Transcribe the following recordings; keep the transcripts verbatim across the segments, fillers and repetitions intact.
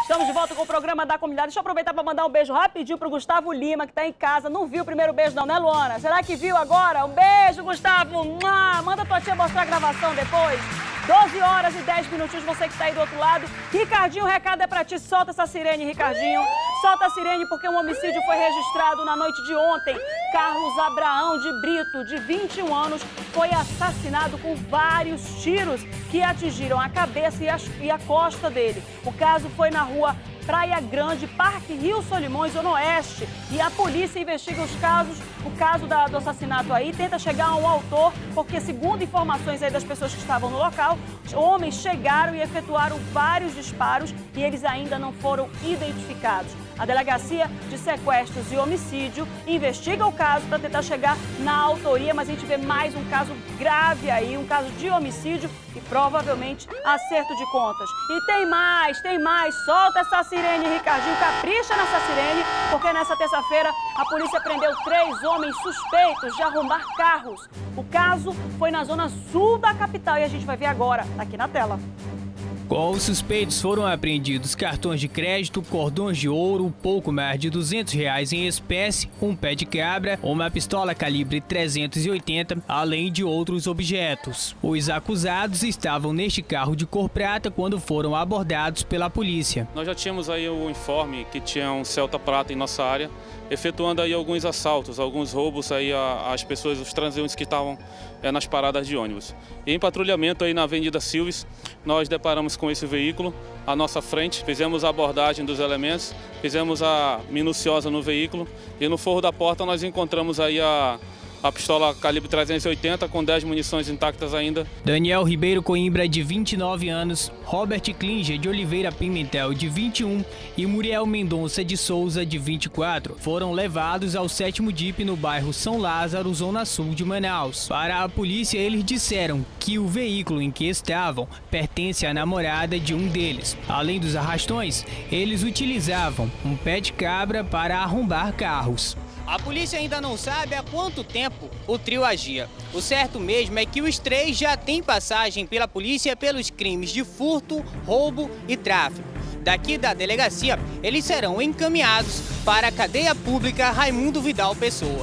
Estamos de volta com o programa da comunidade. Deixa eu aproveitar para mandar um beijo rapidinho pro Gustavo Lima, que tá em casa. Não viu o primeiro beijo não, né, Luana? Será que viu agora? Um beijo, Gustavo. Mua! Manda tua tia mostrar a gravação depois. doze horas e dez minutinhos, você que tá aí do outro lado. Ricardinho, o recado é pra ti. Solta essa sirene, Ricardinho. Solta a sirene porque um homicídio foi registrado na noite de ontem. Carlos Abraão de Brito, de vinte e um anos, foi assassinado com vários tiros que atingiram a cabeça e a, e a costa dele. O caso foi na rua Praia Grande, Parque Rio Solimões, Zona Oeste. E a polícia investiga os casos, o caso da, do assassinato aí, tenta chegar ao autor, porque segundo informações aí das pessoas que estavam no local, os homens chegaram e efetuaram vários disparos e eles ainda não foram identificados. A Delegacia de Sequestros e Homicídio investiga o caso para tentar chegar na autoria, mas a gente vê mais um caso grave aí, um caso de homicídio e provavelmente acerto de contas. E tem mais, tem mais. Solta essa sirene, Ricardinho, capricha nessa sirene, porque nessa terça-feira a polícia prendeu três homens suspeitos de arrombar carros. O caso foi na zona sul da capital e a gente vai ver agora, aqui na tela. Com os suspeitos foram apreendidos cartões de crédito, cordões de ouro, pouco mais de duzentos reais em espécie, um pé de cabra, uma pistola calibre trezentos e oitenta, além de outros objetos. Os acusados estavam neste carro de cor prata quando foram abordados pela polícia. Nós já tínhamos aí o informe que tinha um Celta prata em nossa área, efetuando aí alguns assaltos, alguns roubos aí às pessoas, os transeuntes que estavam é, nas paradas de ônibus. E em patrulhamento aí na Avenida Silves, nós deparamos com esse veículo à nossa frente, fizemos a abordagem dos elementos, fizemos a minuciosa no veículo e no forro da porta nós encontramos aí a, a pistola calibre trezentos e oitenta com dez munições intactas ainda. Daniel Ribeiro Coimbra, de vinte e nove anos, Robert Klinger de Oliveira Pimentel, de vinte e um e Muriel Mendonça de Souza, de vinte e quatro, foram levados ao sétimo D I P no bairro São Lázaro, zona sul de Manaus. Para a polícia, eles disseram que o veículo em que estavam pertence à namorada de um deles. Além dos arrastões, eles utilizavam um pé de cabra para arrombar carros. A polícia ainda não sabe há quanto tempo o trio agia. O certo mesmo é que os três já têm passagem pela polícia pelos crimes de furto, roubo e tráfico. Daqui da delegacia, eles serão encaminhados para a cadeia pública Raimundo Vidal Pessoa.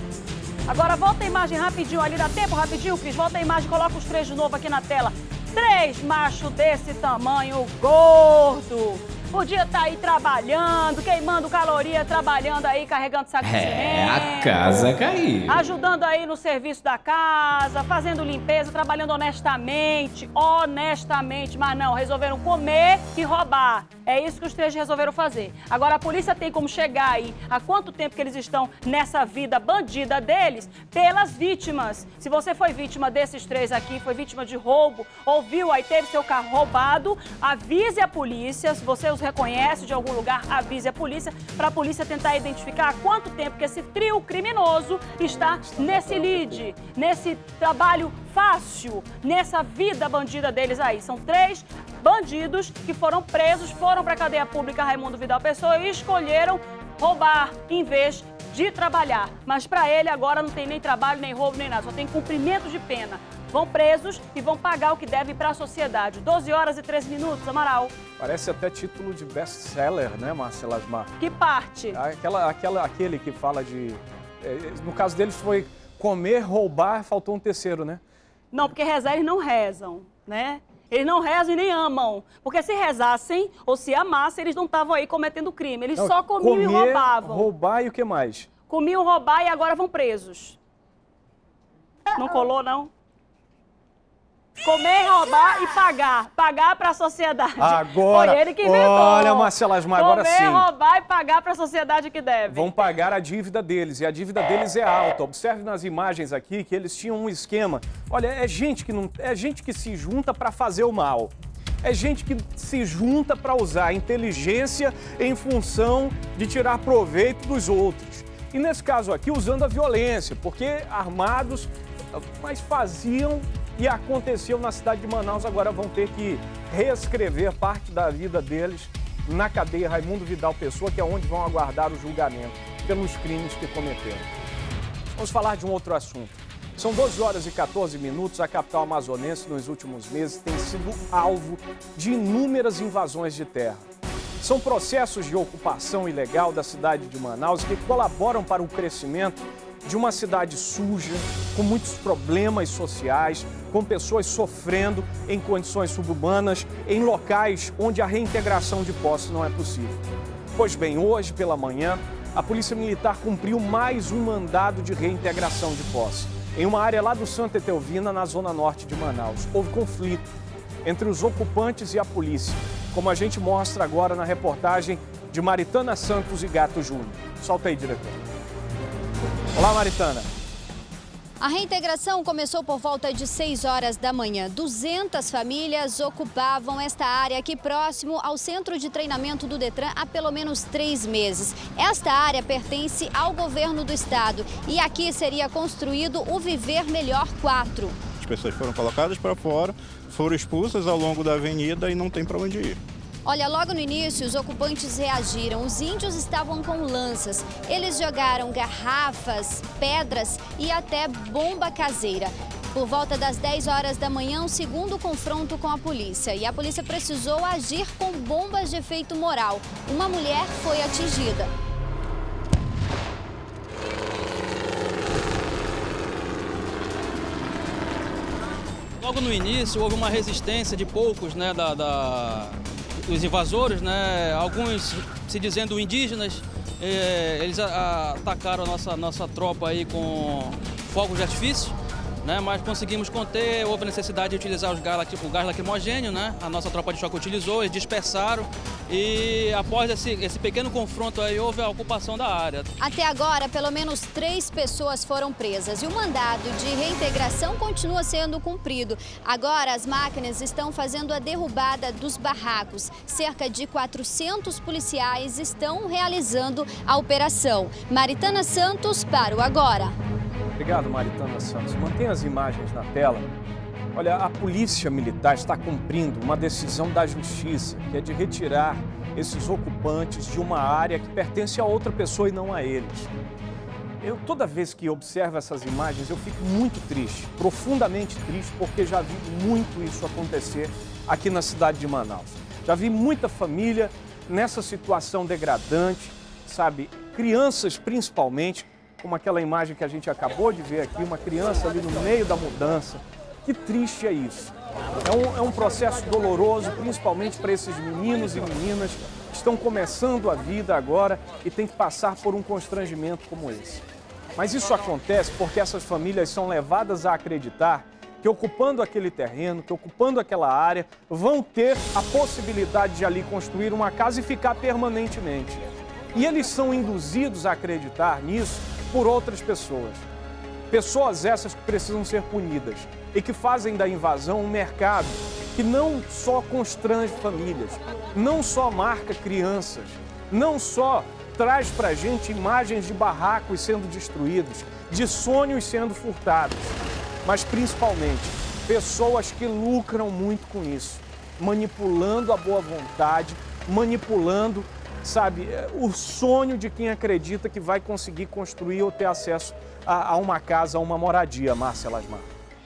Agora volta a imagem rapidinho ali, dá tempo rapidinho, Cris? Volta a imagem, coloca os três de novo aqui na tela. Três machos desse tamanho, gordo. Podia estar aí trabalhando, queimando caloria, trabalhando aí, carregando saco de cimento. É, a casa caiu. Ajudando aí no serviço da casa, fazendo limpeza, trabalhando honestamente, honestamente. Mas não, resolveram comer e roubar. É isso que os três resolveram fazer. Agora a polícia tem como chegar aí, há quanto tempo que eles estão nessa vida bandida deles, pelas vítimas. Se você foi vítima desses três aqui, foi vítima de roubo, ouviu aí, teve seu carro roubado, avise a polícia. Se você os reconhece de algum lugar, avise a polícia, para a polícia tentar identificar há quanto tempo que esse trio criminoso está nesse lead, nesse trabalho fácil, nessa vida bandida deles aí. São três bandidos que foram presos, foram para a cadeia pública Raimundo Vidal Pessoa e escolheram roubar em vez de trabalhar. Mas para ele agora não tem nem trabalho, nem roubo, nem nada, só tem cumprimento de pena. Vão presos e vão pagar o que devem para a sociedade. doze horas e treze minutos, Amaral. Parece até título de best-seller, né, Marcela Asmar? Que parte? Aquela, aquela, aquele que fala de... No caso deles foi comer, roubar, faltou um terceiro, né? Não, porque rezar eles não rezam, né? Eles não rezam e nem amam. Porque se rezassem ou se amassem, eles não estavam aí cometendo crime. Eles não, só comiam comer, e roubavam. Roubar e o que mais? Comiam, roubar e agora vão presos. Não colou, não? Comer, roubar e pagar. Pagar para a sociedade. Agora, Foi ele que inventou. Olha, Marcela Asmar, agora sim. Comer, roubar e pagar para a sociedade que deve. Vão pagar a dívida deles, e a dívida deles é alta. Observe nas imagens aqui que eles tinham um esquema. Olha, é gente que, não, é gente que se junta para fazer o mal. É gente que se junta para usar a inteligência em função de tirar proveito dos outros. E nesse caso aqui, usando a violência, porque armados, mas faziam... e aconteceu na cidade de Manaus, agora vão ter que reescrever parte da vida deles na cadeia Raimundo Vidal Pessoa, que é onde vão aguardar o julgamento pelos crimes que cometeram. Vamos falar de um outro assunto. São doze horas e quatorze minutos, a capital amazonense nos últimos meses tem sido alvo de inúmeras invasões de terra. São processos de ocupação ilegal da cidade de Manaus que colaboram para o crescimento de uma cidade suja, com muitos problemas sociais, com pessoas sofrendo em condições suburbanas, em locais onde a reintegração de posse não é possível. Pois bem, hoje pela manhã, a Polícia Militar cumpriu mais um mandado de reintegração de posse. Em uma área lá do Santa Etelvina, na zona norte de Manaus, houve conflito entre os ocupantes e a polícia, como a gente mostra agora na reportagem de Maritana Santos e Gato Júnior. Solta aí, diretor. Olá, Maritana. A reintegração começou por volta de seis horas da manhã. duzentas famílias ocupavam esta área aqui próximo ao centro de treinamento do Detran há pelo menos três meses. Esta área pertence ao governo do estado e aqui seria construído o Viver Melhor quatro. As pessoas foram colocadas para fora, foram expulsas ao longo da avenida e não tem para onde ir. Olha, logo no início, os ocupantes reagiram. Os índios estavam com lanças. Eles jogaram garrafas, pedras e até bomba caseira. Por volta das dez horas da manhã, um segundo confronto com a polícia. E a polícia precisou agir com bombas de efeito moral. Uma mulher foi atingida. Logo no início, houve uma resistência de poucos, né, da... da... os invasores, né, alguns se dizendo indígenas, eh, eles a, a, atacaram a nossa, nossa tropa aí com fogos de artifício, né, mas conseguimos conter. Houve necessidade de utilizar os gás, o gás lacrimogênio, né, a nossa tropa de choque utilizou, eles dispersaram e após esse, esse pequeno confronto aí houve a ocupação da área. Até agora, pelo menos três pessoas foram presas e o mandado de reintegração continua sendo cumprido. Agora as máquinas estão fazendo a derrubada dos barracos. Cerca de quatrocentos policiais estão realizando a operação. Maritana Santos para o Agora. Obrigado, Maritana Santos. Mantenha as imagens na tela. Olha, a Polícia Militar está cumprindo uma decisão da Justiça, que é de retirar esses ocupantes de uma área que pertence a outra pessoa e não a eles. Eu, toda vez que observo essas imagens, eu fico muito triste, profundamente triste, porque já vi muito isso acontecer aqui na cidade de Manaus. Já vi muita família nessa situação degradante, sabe? Crianças, principalmente, como aquela imagem que a gente acabou de ver aqui, uma criança ali no meio da mudança. Que triste é isso. É um, é um processo doloroso, principalmente para esses meninos e meninas que estão começando a vida agora e têm que passar por um constrangimento como esse. Mas isso acontece porque essas famílias são levadas a acreditar que ocupando aquele terreno, que ocupando aquela área, vão ter a possibilidade de ali construir uma casa e ficar permanentemente. E eles são induzidos a acreditar nisso por outras pessoas. Pessoas essas que precisam ser punidas e que fazem da invasão um mercado que não só constrange famílias, não só marca crianças, não só traz pra gente imagens de barracos sendo destruídos, de sonhos sendo furtados, mas principalmente pessoas que lucram muito com isso, manipulando a boa vontade, manipulando, sabe, o sonho de quem acredita que vai conseguir construir ou ter acesso a, a uma casa, a uma moradia, Márcia Lasmar.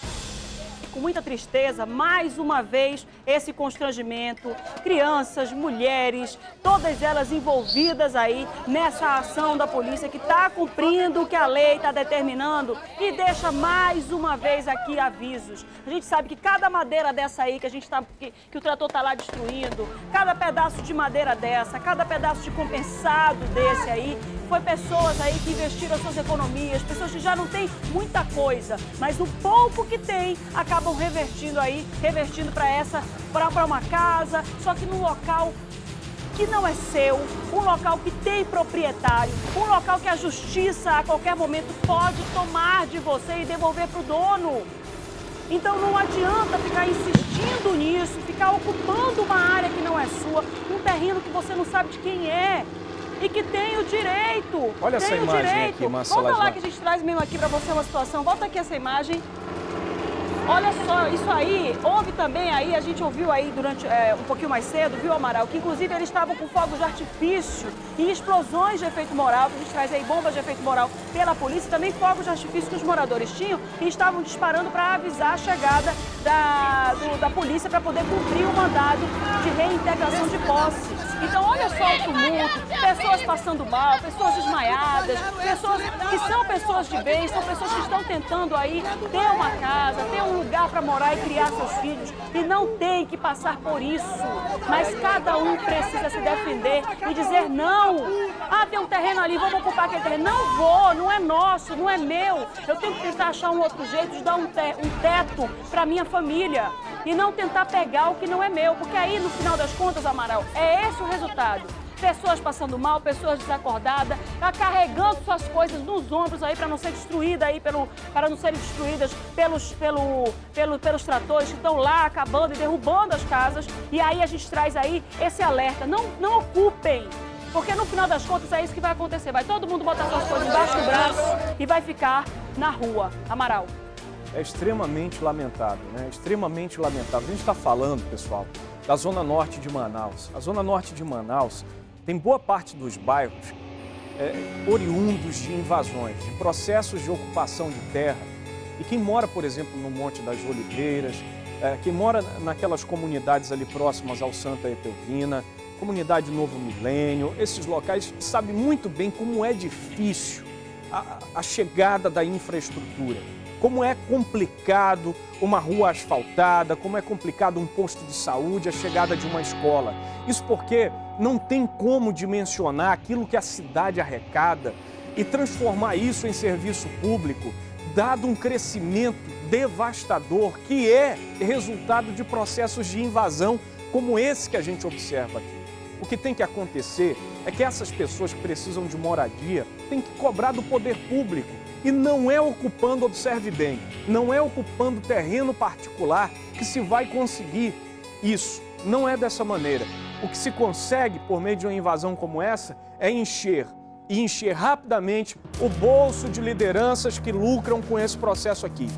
Com muita tristeza, mais uma vez, esse constrangimento, crianças, mulheres, todas elas envolvidas aí nessa ação da polícia que está cumprindo o que a lei está determinando e deixa mais uma vez aqui avisos. A gente sabe que cada madeira dessa aí que a gente tá, que, que o trator está lá destruindo, cada pedaço de madeira dessa, cada pedaço de compensado desse aí, foi pessoas aí que investiram as suas economias, pessoas que já não têm muita coisa, mas o pouco que tem acabam revertindo aí, revertindo para essa, para uma casa, só que num local que não é seu, um local que tem proprietário, um local que a justiça a qualquer momento pode tomar de você e devolver para o dono. Então não adianta ficar insistindo nisso, ficar ocupando uma área que não é sua, um terreno que você não sabe de quem é. E que tem o direito. Olha essa imagem aqui, Márcia Lasmar. Volta lá que a gente traz mesmo aqui para você uma situação. Volta aqui essa imagem. Olha só, isso aí, houve também aí, a gente ouviu aí durante é, um pouquinho mais cedo, viu, Amaral, que inclusive eles estavam com fogos de artifício e explosões de efeito moral, que a gente traz aí bombas de efeito moral pela polícia, também fogos de artifício que os moradores tinham e estavam disparando para avisar a chegada da, do, da polícia para poder cumprir o mandado de reintegração de posse. Então olha só o tumulto, pessoas passando mal, pessoas desmaiadas, pessoas que são pessoas de bem, são pessoas que estão tentando aí ter uma casa, ter um lugar para morar e criar seus filhos e não tem que passar por isso. Mas cada um precisa se defender e dizer não. Ah, tem um terreno ali, vamos ocupar aquele terreno. Não vou, não é nosso, não é meu. Eu tenho que tentar achar um outro jeito de dar um, te um teto para minha família e não tentar pegar o que não é meu, porque aí no final das contas, Amaral, é esse o resultado. Pessoas passando mal, pessoas desacordadas, tá carregando suas coisas nos ombros aí para não ser destruída aí pelo, para não serem destruídas pelos, pelo, pelo, pelos tratores que estão lá acabando e derrubando as casas. E aí a gente traz aí esse alerta, não, não ocupem, porque no final das contas é isso que vai acontecer. Vai todo mundo botar suas coisas embaixo do braço e vai ficar na rua. Amaral. É extremamente lamentável, né? Extremamente lamentável. A gente está falando, pessoal, da Zona Norte de Manaus. A Zona Norte de Manaus tem boa parte dos bairros é, oriundos de invasões, de processos de ocupação de terra. E quem mora, por exemplo, no Monte das Oliveiras, é, quem mora naquelas comunidades ali próximas ao Santa Etelvina, comunidade Novo Milênio, esses locais sabe muito bem como é difícil a, a chegada da infraestrutura. Como é complicado uma rua asfaltada, como é complicado um posto de saúde, a chegada de uma escola. Isso porque não tem como dimensionar aquilo que a cidade arrecada e transformar isso em serviço público, dado um crescimento devastador que é resultado de processos de invasão como esse que a gente observa aqui. O que tem que acontecer é que essas pessoas que precisam de moradia têm que cobrar do poder público. E não é ocupando, observe bem, não é ocupando terreno particular que se vai conseguir isso. Não é dessa maneira. O que se consegue por meio de uma invasão como essa é encher, e encher rapidamente o bolso de lideranças que lucram com esse processo aqui.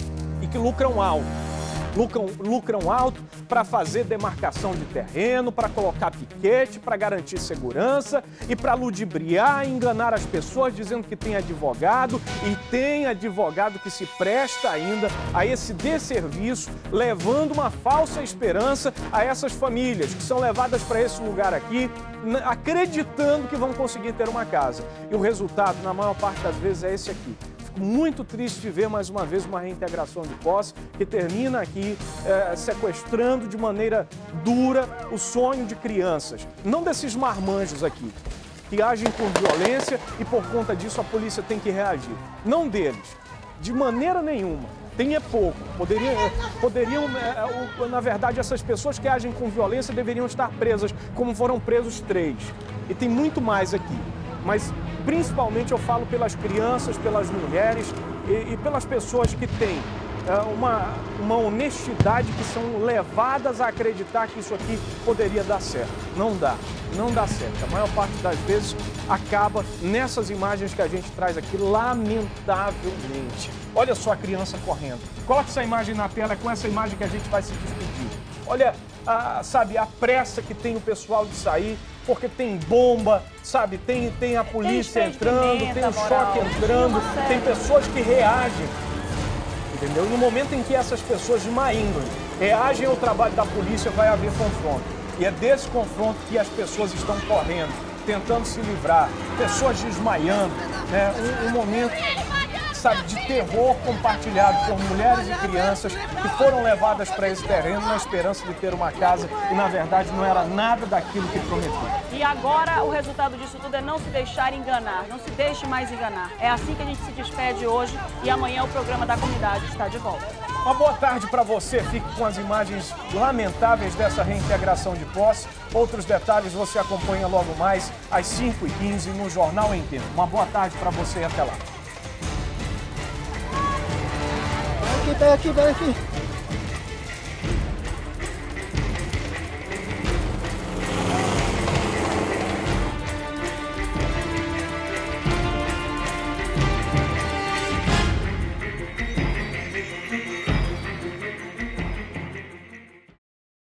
E que lucram alto. Lucram, lucram alto para fazer demarcação de terreno, para colocar piquete, para garantir segurança e para ludibriar e enganar as pessoas dizendo que tem advogado e tem advogado que se presta ainda a esse desserviço, levando uma falsa esperança a essas famílias que são levadas para esse lugar aqui, acreditando que vão conseguir ter uma casa. E o resultado, na maior parte das vezes, é esse aqui. Muito triste de ver mais uma vez uma reintegração de posse que termina aqui é, sequestrando de maneira dura o sonho de crianças. Não desses marmanjos aqui, que agem por violência e por conta disso a polícia tem que reagir. Não deles, de maneira nenhuma. Tem é pouco. Poderiam, poderiam é, na verdade, essas pessoas que agem com violência deveriam estar presas, como foram presos três. E tem muito mais aqui. Mas principalmente eu falo pelas crianças, pelas mulheres e, e pelas pessoas que têm é, uma, uma honestidade, que são levadas a acreditar que isso aqui poderia dar certo. Não dá, não dá certo. A maior parte das vezes acaba nessas imagens que a gente traz aqui, lamentavelmente. Olha só a criança correndo. Coloque essa imagem na tela, é com essa imagem que a gente vai se despedir. Olha, a, sabe, a pressa que tem o pessoal de sair, porque tem bomba, sabe, tem, tem a polícia tem entrando, pimenta, tem o choque entrando, tem pessoas que reagem, entendeu? E no momento em que essas pessoas de má índole reagem ao trabalho da polícia, vai haver confronto. E é desse confronto que as pessoas estão correndo, tentando se livrar, pessoas desmaiando, né? um, um momento, sabe, de terror compartilhado por mulheres e crianças que foram levadas para esse terreno na esperança de ter uma casa e, na verdade, não era nada daquilo que prometeu. E agora o resultado disso tudo é não se deixar enganar, não se deixe mais enganar. É assim que a gente se despede hoje e amanhã o programa da comunidade está de volta. Uma boa tarde para você. Fique com as imagens lamentáveis dessa reintegração de posse. Outros detalhes você acompanha logo mais às cinco e quinze no Jornal em Tempo. Uma boa tarde para você e até lá. Aqui, tá aqui, tá aqui.